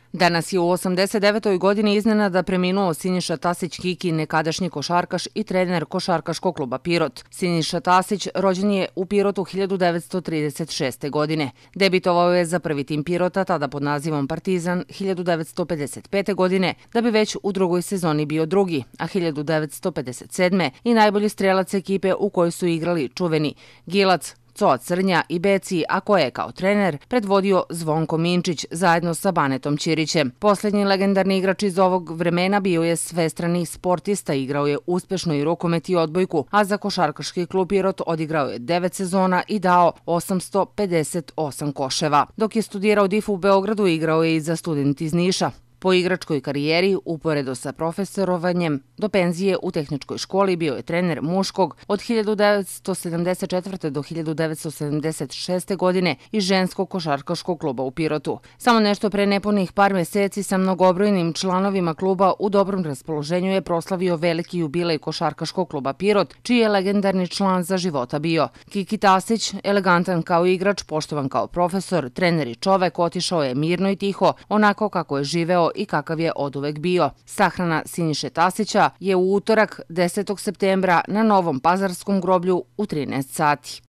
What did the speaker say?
Danas je u 89. godini iznenada preminuo Siniša Tasić Kiki, nekadašnji košarkaš i trener Košarkaškog kluba Pirot. Siniša Tasić rođen je u Pirotu 1936. godine. Debitovao je za prvi tim Pirota, tada pod nazivom Partizan, 1955. godine, da bi već u drugoj sezoni bio drugi, a 1957. i najbolji strelac ekipe u kojoj su igrali čuveni Gilac, Coa Crnja i Beci, a koje je kao trener predvodio Zvonko Minčić zajedno sa Banetom Ćirićem. Posljednji legendarni igrač iz ovog vremena bio je svestrani sportista, igrao je uspešno i rukomet i odbojku, a za Košarkaški klub Pirot odigrao je 9 sezona i dao 858 koševa. Dok je studirao DIF u Beogradu, igrao je i za Student iz Niša. Po igračkoj karijeri, uporedo sa profesorovanjem, do penzije u tehničkoj školi bio je trener muškog od 1974. do 1976. godine i ženskog košarkaškog kluba u Pirotu. Samo nešto pre nepunih par meseci sa mnogobrojnim članovima kluba u dobrom raspoloženju je proslavio veliki jubilej Košarkaškog kluba Pirot, čiji je legendarni član za života bio. Kiki Tasić, elegantan kao igrač, poštovan kao profesor, trener i čovek, otišao je mirno i tiho, onako kako je živeo i kakav je oduvek bio. Sahrana Siniše Tasića je u utorak 10. septembra na Novom Pazarskom groblju u 13 sati.